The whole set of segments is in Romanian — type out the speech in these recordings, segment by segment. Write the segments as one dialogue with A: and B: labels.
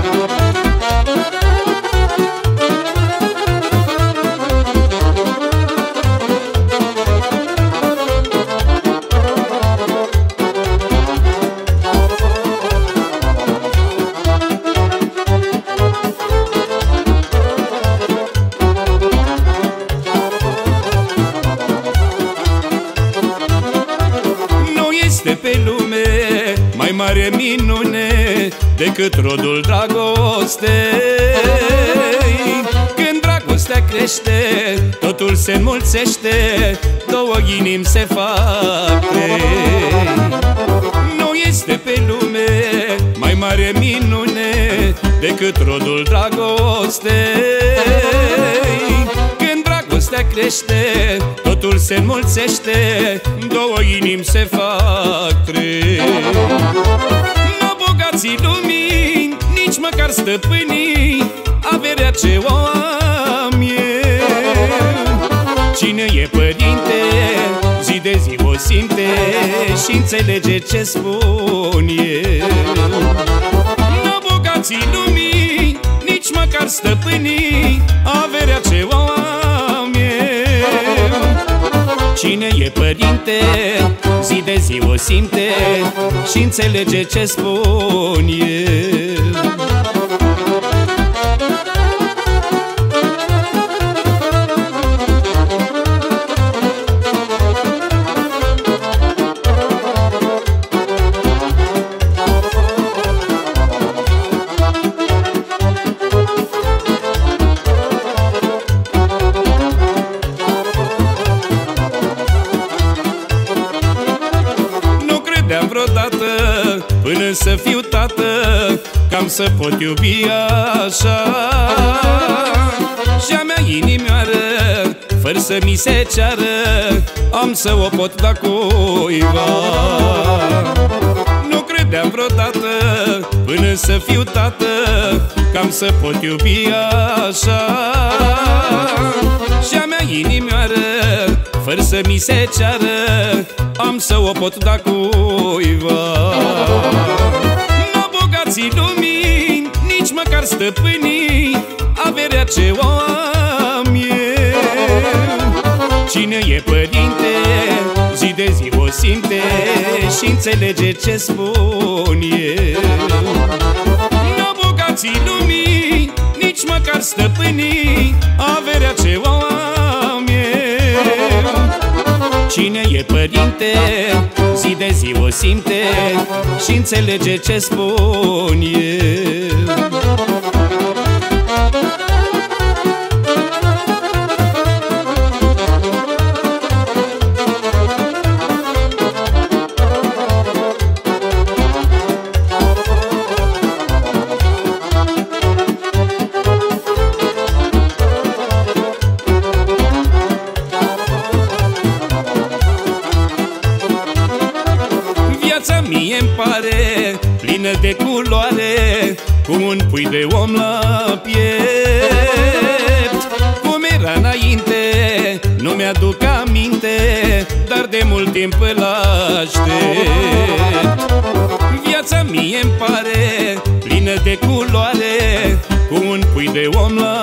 A: Pe lume mai mare minune decât rodul dragostei. Când dragostea crește, totul se înmulțește, două inimi se fac trei. Nu este pe lume mai mare minune decât rodul dragostei. Dragostea crește, totul se înmulțește, două inimi se fac trei. Nu bogații lumii, nici măcar stăpânii, averea ce o am eu. Cine e părinte, zi de zi o simte și înțelege ce spun eu. Nu bogații lumii, nici măcar stăpânii, averea ce o am. Cine e părinte, zi de zi o simte și înțelege ce spun eu. Vreodată, până să fiu tată, cam să pot iubi așa. Și-a mea inimioară, fără să mi se ceară, am să o pot da cuiva. Nu credeam vreodată, până să fiu tată, cam să pot iubi așa. Și-a mea inimioară, fără să mi se ceară, am să o pot da cuiva. Nu bogații lumii, nici măcar stăpânii, averea ce o am eu. Cine e părinte, zi de zi o simte și înțelege ce spun eu. Nu bogații lumii, nici măcar stăpânii, averea ce o am eu. Cine e părinte, zi de zi o simte și înțelege ce spun eu. Mie-mi pare plină de culoare, cu un pui de om la piept. Cum era înainte, nu mi-aduc aminte, dar de mult timp îl aștept. Viața mie-mi pare plină de culoare, cu un pui de om la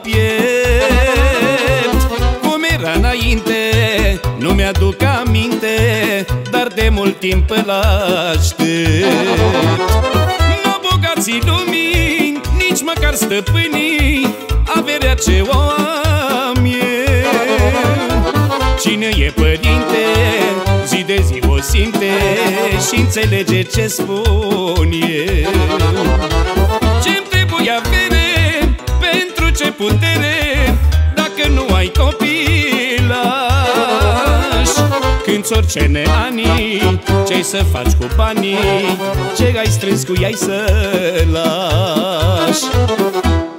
A: piept. Cum era înainte, nu mi-aduc aminte, dar de mult timp îl aștept. Nu bogații lumii, nici măcar stăpânii, averea ce o am eu. Cine e părinte, zi de zi o simte și înțelege ce spun eu. Ce-mi trebuie avere, pentru ce putere, dacă nu ai copilași? Când-ți oricene anii, ce-ai să faci cu banii, ce ai strâns cu ei să lași?